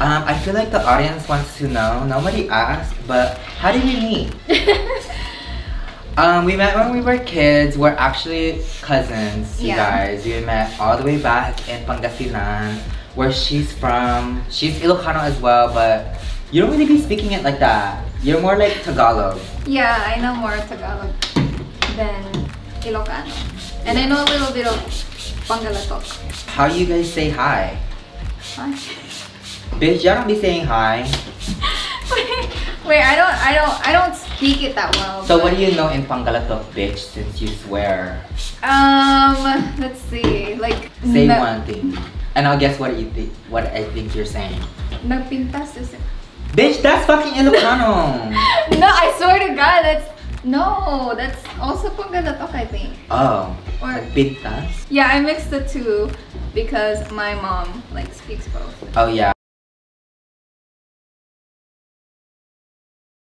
I feel like the audience wants to know. Nobody asked, but how did we meet? We met when we were kids. We're actually cousins, you guys. We met all the way back in Pangasinan, where she's from. She's Ilocano as well, but you don't really be speaking it like that. You're more like Tagalog. Yeah, I know more Tagalog than Ilocano. And I know a little bit of Pangalatok. How you guys say hi? Hi. Bitch, y'all don't be saying hi. Wait, I don't speak it that well. So what do you know in Pangalatok, bitch, since you swear? Let's see. Like Say one thing. And I'll guess what you think what I think you're saying. Nagpintas is it? Bitch, that's fucking Ilocano. No, I swear to God, that's also Pangalatok, I think. Oh. Or Nagpintas? yeah, I mixed the two because my mom like speaks both. Oh yeah,